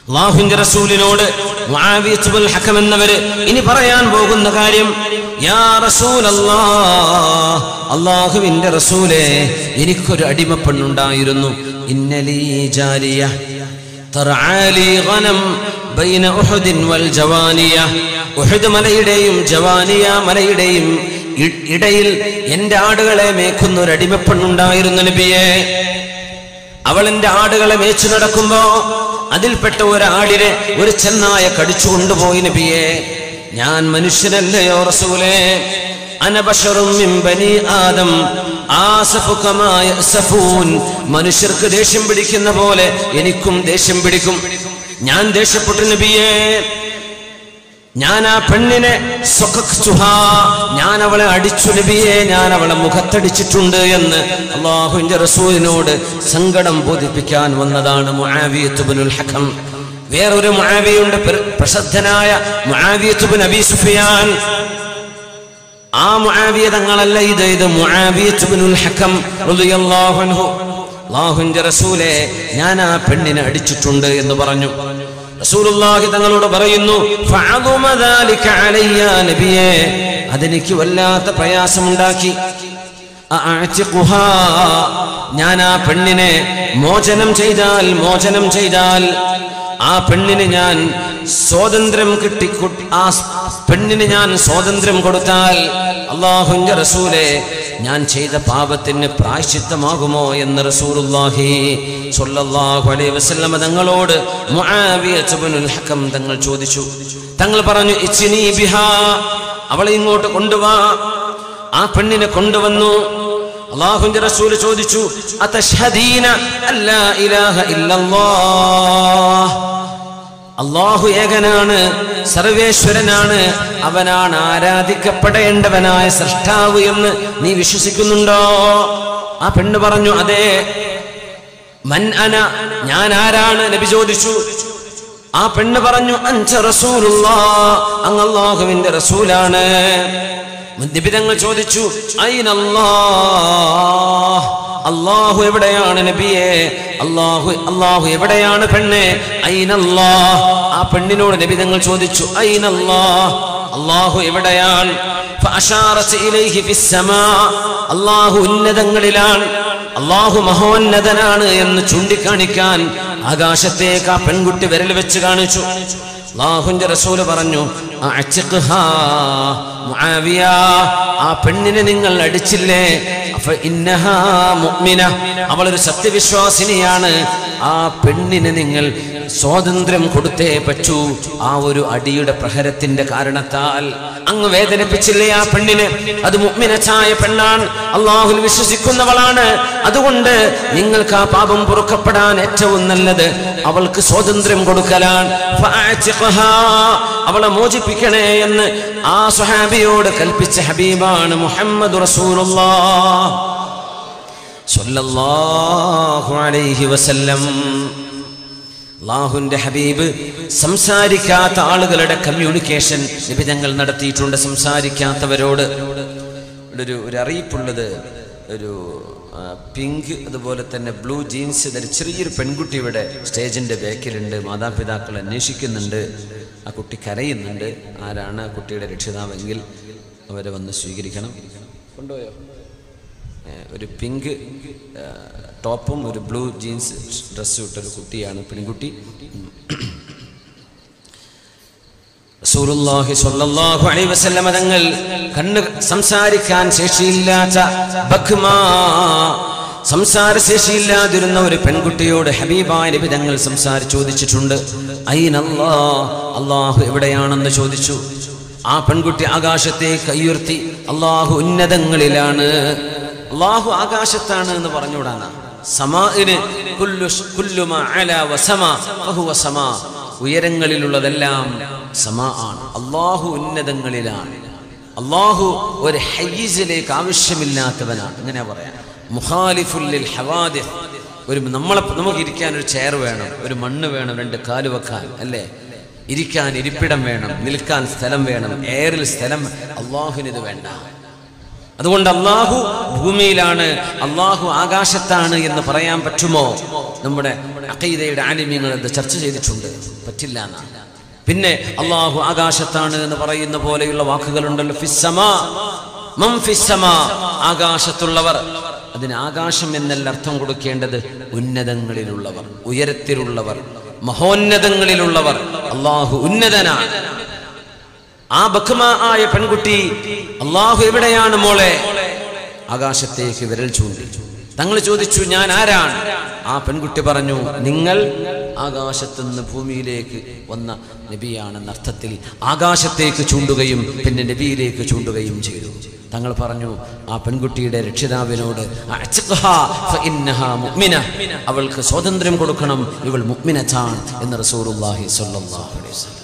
അല്ലാഹുവിന്റെ റസൂലിനോട് മുആവിയ ഇബ്നുൽ ഹകം എന്നവര് ഇനി പറയാൻ പോകുന്ന കാര്യം, യാ റസൂലല്ലാഹ്, അല്ലാഹുവിന്റെ റസൂലേ, എനിക്കൊരു അടിമപ്പെണ്ണുണ്ടായിരുന്നു. ഇന്നലീ ജാരിയ തർആലി ഗനം ബൈന ഉഹുദിൻ വൽ ജവാനിയ, ഉഹുദ് മലയുടെയും ജവാനിയ മലയുടെയും ഇടയിൽ എന്റെ ആടുകളെ മേക്കുന്ന ഒരു അടിമപ്പെണ്ണുണ്ടായിരുന്നു നബിയെ. അവൾ എന്റെ ആടുകളെ മേച്ചു നടക്കുമ്പോ അതിൽപ്പെട്ട ഒരാടിനെ ഒരു ചെന്നായ കടിച്ചു കൊണ്ടുപോയി നബിയെ. ഞാൻ മനുഷ്യനല്ലയോ റസൂലേ, അനബശറും മിൻ ബനി ആദം ആസഫു കമാ യസഫൂൻ, മനുഷ്യർക്ക് ദേഷ്യം പിടിക്കുന്ന പോലെ എനിക്കും ദേഷ്യം പിടിക്കും. ഞാൻ ദേഷ്യപ്പെട്ടു നബിയെ. ഞാൻ ആ പെണ്ണിനെ ഞാൻ അവളെ അടിച്ചു നബിയെ, ഞാൻ അവളെ മുഖത്തടിച്ചിട്ടുണ്ട് എന്ന് അല്ലാഹുവിന്റെ റസൂലിനോട് സങ്കടം ബോധിപ്പിക്കാൻ വന്നതാണ് മുആവിയ ഇബ്നുൽ ഹകം. വേറൊരു മുആവിയുണ്ട്, പ്രസിദ്ധനായ മുആവിയ ഇബ്നു അബീ സുഫിയാൻ. ആ മുആവിയ തങ്ങളല്ല ഇത് മുആവിയ ഇബ്നുൽ ഹകം റളിയല്ലാഹു അൻഹു. അല്ലാഹുവിന്റെ റസൂലേ, ഞാൻ ആ പെണ്ണിനെ അടിച്ചിട്ടുണ്ട് എന്ന് പറഞ്ഞു. റസൂലുള്ളാഹി തങ്ങളോട് പറയുന്നു, ഫഅദുമ ദാലിക അലയ്യ, നബിയേ, അതെനിക്ക് വല്ലാത്ത പ്രയാസമുണ്ടാക്കി. അഅതിഖുഹാ, ഞാൻ ആ പെണ്ണിനെ മോചനം ചെയ്താൽ ആ പെണ്ണിന് ഞാൻ സ്വാതന്ത്ര്യം ആ പെണ്ണിന് ഞാൻ സ്വാതന്ത്ര്യം കൊടുത്താൽ അല്ലാഹുവിന്റെ റസൂലേ, ഞാൻ ചെയ്ത പാപത്തിന് പ്രായശ്ചിത്തമാകുമോ എന്ന് റസൂലുള്ളാഹി സ്വല്ലല്ലാഹു അലൈഹി വസല്ലം തങ്ങളോട് മുആവിയ ഇബ്നുൽ ഹകം തങ്ങൾ ചോദിച്ചു. തങ്ങൾ പറഞ്ഞു, ഇച്നി ബിഹാ, അവളെ ഇങ്ങോട്ട് കൊണ്ടുവാ. ആ പെണ്ണിനെ കൊണ്ടുവന്നു. അല്ലാഹുവിന്റെ റസൂൽ ചോദിച്ചു, അതശ്ഹദീന അല്ലാ ഇലാഹ ഇല്ലല്ലാഹ്, അല്ലാഹു ഏകനാണ്, സർവേശ്വരനാണ്, അവനാണ് ആരാധിക്കപ്പെടേണ്ടവനായ സൃഷ്ടാവ് എന്ന് നീ വിശ്വസിക്കുന്നുണ്ടോ? ആ പെണ്ണ് പറഞ്ഞു, അതെ. മൻ അന, ഞാൻ ആരാണ്? നബി ചോദിച്ചു. ആ പെണ്ണ് പറഞ്ഞു, അൻത റസൂലുള്ളാഹ്, അങ്ങ് അല്ലാഹുവിന്റെ റസൂലാണ്. നബി തങ്ങൾ ചോദിച്ചു, ഐനല്ലാഹ്, അല്ലാഹു എവിടെയാണ് നബിയെ? അല്ലാഹു എവിടെയാണ് പെണ്ണെ? ഐനല്ലാഹ്, ആ പെണ്ണിനോട് നബി തങ്ങൾ ചോദിച്ചു, ഐനല്ലാഹ്, അല്ലാഹു എവിടെയാണ്? ഫഅശാറത് ഇലൈഹി ഫിസ്സമാ, അല്ലാഹു ഉന്നതങ്ങളിലാണ്, അല്ലാഹു മഹോന്നതനാണ് എന്ന് ചൂണ്ടിക്കാണിക്കാൻ ആകാശത്തേക്ക് ആ പെൺകുട്ടി വിരൽ വെച്ച് കാണിച്ചു. അല്ലാഹുവിന്റെ റസൂൽ പറഞ്ഞു, അഅ്തിഖ്ഹാ മുആവിയ, ആ പെണ്ണിനെ നിങ്ങൾ അടിച്ചില്ലേ? ഫഇന്നഹാ മുഅ്മിന, അവളൊരു സത്യവിശ്വാസിനിയാണ്. ആ പെണ്ണിനെ നിങ്ങൾ സ്വാതന്ത്ര്യം കൊടുത്തേ പറ്റൂ. ആ ഒരു അടിയുടെ പ്രഹരത്തിന്റെ കാരണത്താൽ അങ്ങ് വേദനിപ്പിച്ചില്ലേ ആ പെണ്ണിനെ? അത് മുഅ്മിനത്തായ പെണ്ണാണ്, അല്ലാഹുവിൽ വിശ്വസിക്കുന്നവളാണ്. അതുകൊണ്ട് നിങ്ങൾക്ക് ആ പാപം പൊറുക്കപ്പെടാൻ ഏറ്റവും നല്ലത് അവൾക്ക് സ്വാതന്ത്ര്യം കൊടുക്കലാണ്. ഫഅഅ്തിഖ്ഹാ, അവളെ മോചിപ്പിക്കണേ എന്ന് ആ സ്വഹാബിയോട് കൽപ്പിച്ച ഹബീബാണ് മുഹമ്മദ് റസൂലുള്ളാഹ് സ്വല്ലല്ലാഹു അലൈഹി വസല്ലം. അല്ലാഹുവിന്റെ ഹബീബ് സംസാരിക്കാത്ത ആളുകളുടെ കമ്മ്യൂണിക്കേഷൻ നിബിധങ്ങൾ നടത്തിയിട്ടുണ്ട്. സംസാരിക്കാത്തവരോട് ഒരു അറിയിപ്പുള്ളത്, ഒരു പിങ്ക് അതുപോലെ തന്നെ ബ്ലൂ ജീൻസ് ധരിച്ച ചെറിയൊരു പെൺകുട്ടി ഇവിടെ സ്റ്റേജിന്റെ ബാക്കിലുണ്ട്. മാതാപിതാക്കൾ അന്വേഷിക്കുന്നുണ്ട്. ആ കുട്ടി കരയുന്നുണ്ട്. ആരാണ് ആ കുട്ടിയുടെ രക്ഷിതാവെങ്കിൽ അവരെ വന്ന് സ്വീകരിക്കണം. കൊണ്ടുപോയോ? ഒരു പിങ്ക് ടോപ്പും ഒരു ബ്ലൂ ജീൻസ് ഡ്രസ്സും ഇട്ടൊരു കുട്ടിയാണ്, പെൺകുട്ടി. റസൂലുള്ളാഹി സ്വല്ലല്ലാഹു അലൈഹി വസല്ലം തങ്ങൾ കണ്ണ് സംസാരിക്കാൻ ശേഷിയില്ലാത്ത ബഖ്മാ, സംസാരശേഷിയില്ലാതിരുന്ന ഒരു പെൺകുട്ടിയോട് ഹബീബായ നബി തങ്ങൾ ചോദിച്ചിട്ടുണ്ട്, ഐനല്ലാഹ്, അല്ലാഹു എവിടെയാണെന്ന് ചോദിച്ചു. ആ പെൺകുട്ടി ആകാശത്തേക്ക് കൈയുയർത്തി, അല്ലാഹു ഉന്നതങ്ങളിലാണ്, അല്ലാഹു ആകാശത്താണ് എന്ന് പറഞ്ഞുകൂടാനാ. സമാഇന് കുല്ലു മാ അലാ വസമാ ഫഹുവ സമാ, ഉയരങ്ങളിലുള്ളതെല്ലാം സമാ ആണ്. അല്ലാഹു ഉന്നതങ്ങളിലാണ്. അല്ലാഹു ഒരു ഹയ്യിസിലേക്ക് ആവശ്യമില്ലാത്തവനാണ്. ഇങ്ങനെ പറയാം. മുഖാലിഫുൽ ലിൽ ഹവാദിസ്, നമുക്ക് ഇരിക്കാൻ ഒരു ചെയർ വേണം, ഒരു മണ്ണ് വേണം, രണ്ട് കാല് വെക്കാൻ, അല്ലേ? ഇരിക്കാൻ ഇരിപ്പിടം വേണം, നിൽക്കാൻ സ്ഥലം വേണം, എയറിൽ സ്ഥലം. അല്ലാഹുവിനിത് വേണ്ട. അതുകൊണ്ട് അല്ലാഹു ഭൂമിയിലാണ്, അല്ലാഹു ആകാശത്താണ് എന്ന് പറയാൻ പറ്റുമോ? നമ്മുടെ അഖീദയുടെ ആലിമീങ്ങൾ അത് ചർച്ച ചെയ്തിട്ടുണ്ട്, പറ്റില്ല എന്നാണ്. പിന്നെ അള്ളാഹു ആകാശത്താണ് എന്ന് പറയുന്ന പോലെയുള്ള വാക്കുകളുണ്ടല്ലോ, ഫിസ്സമാ മൻ ഫിസ്സമാ, ആകാശത്തുള്ളവർ. അതിന് ആകാശം എന്നല്ല അർത്ഥം കൊടുക്കേണ്ടത് ഉന്നതങ്ങളിലുള്ളവർ, ഉയരത്തിലുള്ളവർ, മഹോന്നതങ്ങളിലുള്ളവർ. അള്ളാഹു ഉന്നതനാണ്. ആ ബഖ്മാ ആയ പെൺകുട്ടി അള്ളാഹു എവിടെയാണ് മോളെ? ആകാശത്തേക്ക് വിരൽ ചൂണ്ടി. തങ്ങൾ ചോദിച്ചു, ഞാൻ ആരാണ്? ആ പെൺകുട്ടി പറഞ്ഞു, നിങ്ങൾ ആകാശത്തുനിന്ന് ഭൂമിയിലേക്ക് വന്ന നബിയാണെന്ന അർത്ഥത്തിൽ ആകാശത്തേക്ക് ചൂണ്ടുകയും പിന്നെ നബിയിലേക്ക് ചൂണ്ടുകയും ചെയ്തു. തങ്ങൾ പറഞ്ഞു ആ പെൺകുട്ടിയുടെ രക്ഷിതാവിനോട്, അവൾക്ക് സ്വാതന്ത്ര്യം കൊടുക്കണം, ഇവൾ മുഅ്മിനത്താണ് എന്ന് റസൂലുള്ളാഹി സ്വല്ലല്ലാഹു അലൈഹി വസല്ലം.